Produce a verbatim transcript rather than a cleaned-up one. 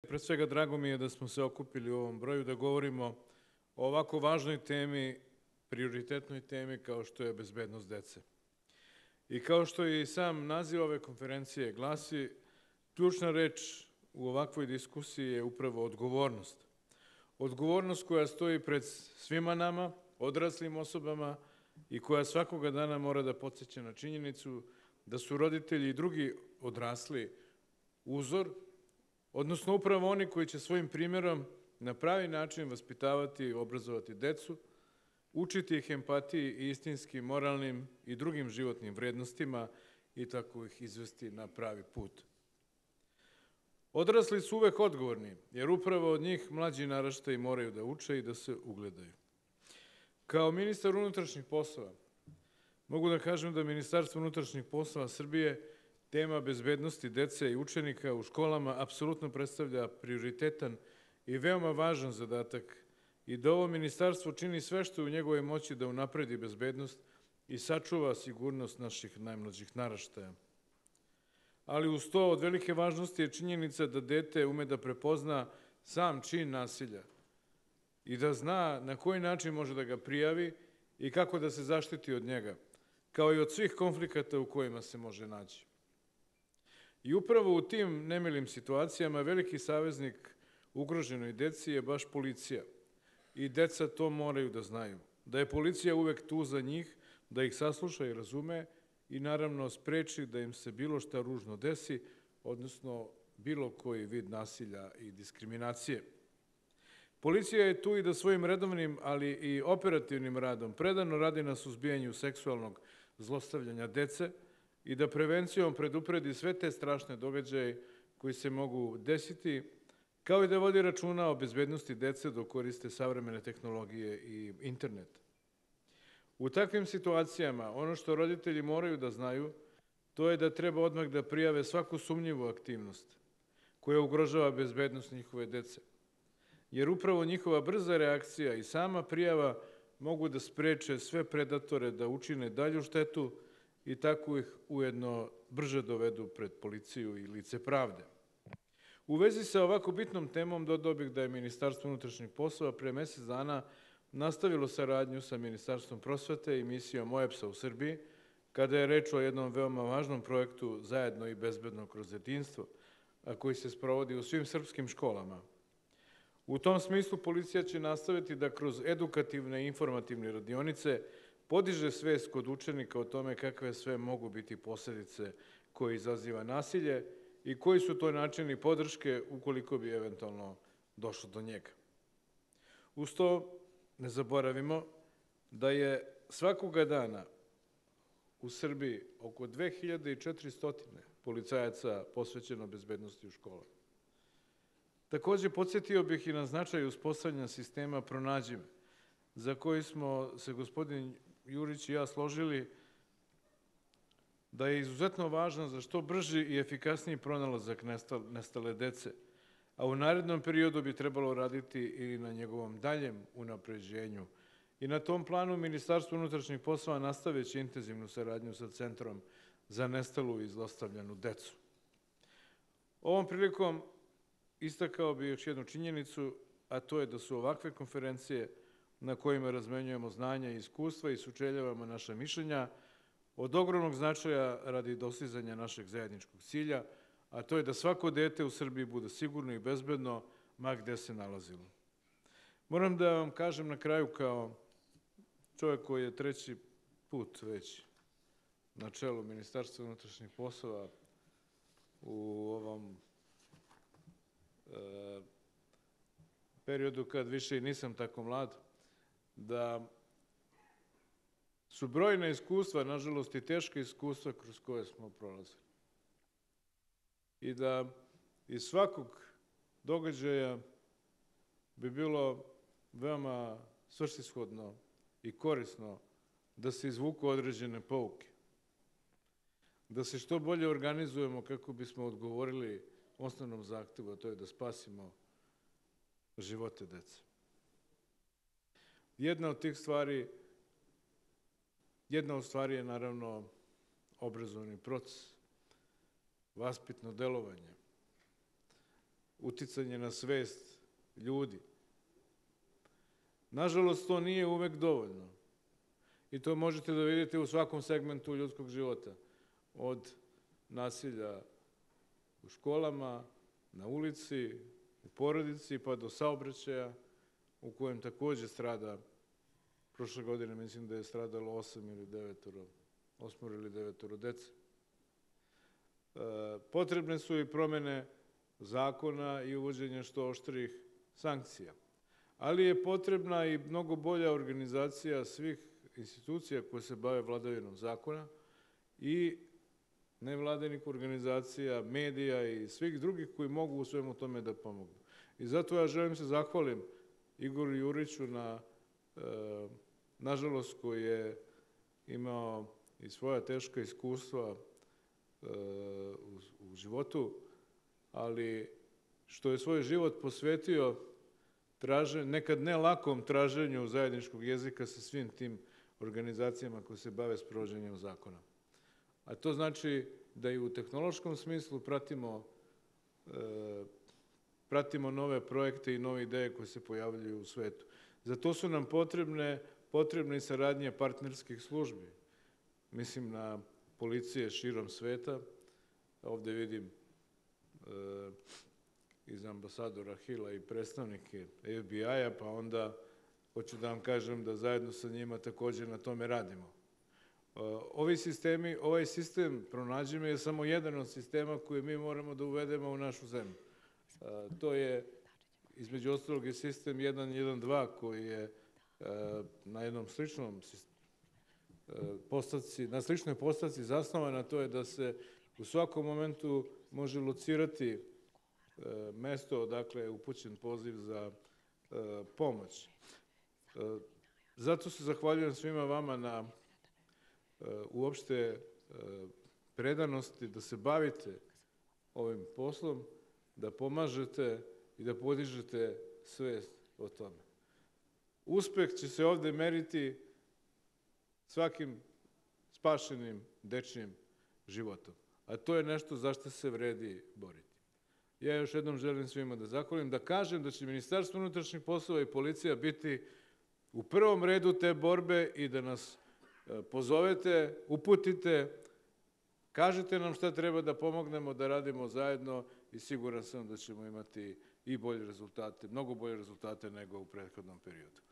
Pre svega, drago mi je da smo se okupili u ovom broju da govorimo o ovako važnoj temi, prioritetnoj temi kao što je bezbednost dece. I kao što je i sam naziv ove konferencije glasi, ključna reč u ovakvoj diskusiji je upravo odgovornost. Odgovornost koja stoji pred svima nama, odraslim osobama i koja svakoga dana mora da podsjeća na činjenicu da su roditelji i drugi odrasli uzor, odnosno upravo oni koji će svojim primjerom na pravi način vaspitavati i obrazovati decu, učiti ih empatiji i istinskim, moralnim i drugim životnim vrednostima i tako ih izvesti na pravi put. Odrasli su uvek odgovorni, jer upravo od njih mlađi naraštaji moraju da uče i da se ugledaju. Kao ministar unutrašnjih poslova, mogu da kažem da Ministarstvo unutrašnjih poslova Srbije tema bezbednosti dece i učenika u školama apsolutno predstavlja prioritetan i veoma važan zadatak i da ovo ministarstvo čini sve što je u njegovoj moći da unapredi bezbednost i sačuva sigurnost naših najmlađih naraštaja. Ali uz to od velike važnosti je činjenica da dete ume da prepozna sam čin nasilja i da zna na koji način može da ga prijavi i kako da se zaštiti od njega, kao i od svih konflikata u kojima se može naći. I upravo u tim nemilim situacijama veliki saveznik ugroženoj deci je baš policija. I deca to moraju da znaju. Da je policija uvek tu za njih, da ih sasluša i razume i naravno spreči da im se bilo šta ružno desi, odnosno bilo koji vid nasilja i diskriminacije. Policija je tu i da svojim redovnim, ali i operativnim radom predano radi na suzbijanju seksualnog zlostavljanja dece i da prevencijom predupredi sve te strašne događaje koji se mogu desiti, kao i da vodi računa o bezbednosti dece dok koriste savremene tehnologije i internet. U takvim situacijama ono što roditelji moraju da znaju, to je da treba odmah da prijave svaku sumnjivu aktivnost koja ugrožava bezbednost njihove dece. Jer upravo njihova brza reakcija i sama prijava mogu da spreče sve predatore da učine dalju štetu i tako ih ujedno brže dovedu pred policiju i lice pravde. U vezi sa ovako bitnom temom dodao bih da je Ministarstvo unutrašnjih poslova pre mesec dana nastavilo saradnju sa Ministarstvom prosvete i misijom O E B S-a u Srbiji, kada je reč o jednom veoma važnom projektu Zajedno i bezbedno kroz detinjstvo, a koji se sprovodi u svim srpskim školama. U tom smislu policija će nastaviti da kroz edukativne i informativne radionice podiže svest kod učenika o tome kakve sve mogu biti posledice koje izaziva nasilje i koji su to načini podrške ukoliko bi eventualno došlo do njega. Uz to ne zaboravimo da je svakoga dana u Srbiji oko dve hiljade četiristo policajaca posvećeno bezbednosti u školama. Takođe, podsjetio bih i na značaj uspostavljanja sistema Pronađi me, za koji smo se gospodin Jurić i ja složili da je izuzetno važan za što brži i efikasniji pronalazak nestale dece, a u narednom periodu bi trebalo raditi i na njegovom daljem unapređenju. I na tom planu Ministarstvo unutrašnjih poslova nastaveći intenzivnu saradnju sa Centrom za nestalu i zlostavljanu decu. Ovom prilikom istakao bih još jednu činjenicu, a to je da su ovakve konferencije na kojima razmenjujemo znanja i iskustva i sučeljavamo naša mišljenja od ogromnog značaja radi dostizanja našeg zajedničkog cilja, a to je da svako dete u Srbiji bude sigurno i bezbedno, ma gde se nalazilo. Moram da vam kažem na kraju, kao čovjek koji je treći put već na čelu Ministarstva unutrašnjih poslova u ovom e, periodu kad više i nisam tako mlad, da su brojna iskustva, nažalost i teška iskustva kroz koje smo prolazili. I da iz svakog događaja bi bilo veoma svrsishodno i korisno da se izvuku određene pouke. Da se što bolje organizujemo kako bismo odgovorili osnovnom zahtevu, a to je da spasimo živote dece. Jedna od tih stvari, jedna od stvari je naravno obrazovni proces, vaspitno delovanje. uticanje na svest ljudi. Nažalost, to nije uvek dovoljno. I to možete da vidite u svakom segmentu ljudskog života. Od nasilja u školama, na ulici, u porodici, pa do saobraćaja, u kojem takođe strada, prošle godine mislim da je stradalo osam ili devetoro, osmoro ili devetoro dece. Potrebne su i promene zakona i uvođenje što oštrih sankcija. Ali je potrebna i mnogo bolja organizacija svih institucija koje se bave vladavinom zakona i nevladinih organizacija, medija i svih drugih koji mogu u svemu tome da pomognu. I zato ja želim se zahvalim Igoru Juriću na, nažalost, koji je imao i svoja teška iskustva u životu, ali što je svoj život posvetio nekad ne lakom traženju zajedničkog jezika sa svim tim organizacijama koje se bave sprovođenjem zakona. A to znači da i u tehnološkom smislu pratimo, pratimo nove projekte i nove ideje koje se pojavljuju u svetu. Za to su nam potrebne, potrebne i saradnje partnerskih službi. Mislim na policije širom sveta. Ovde vidim iz ambasadora Hila i predstavnike F B I-a, pa onda hoću da vam kažem da zajedno sa njima takođe na tome radimo. Ovi sistemi, ovaj sistem Pronađi me je samo jedan od sistema koje mi moramo da uvedemo u našu zemlju. To je, između ostalog, i sistem jedan jedan dva koji je na jednom sličnom postavci, na sličnoj postavci zasnovan, a to je da se u svakom momentu može locirati mesto odakle je upućen poziv za pomoć. Zato se zahvaljujem svima vama na uopšte predanosti da se bavite ovim poslom, da pomažete i da podižete svest o tome. Uspeh će se ovde meriti svakim spašenim dečijim životom, a to je nešto za što se vredi boriti. Ja još jednom želim svima da zahvalim, da kažem da će Ministarstvo unutrašnjih poslova i policija biti u prvom redu te borbe i da nas pozovete, uputite, kažete nam šta treba da pomognemo, da radimo zajedno i siguran sam da ćemo imati i bolje rezultate, mnogo bolje rezultate nego u prethodnom periodu.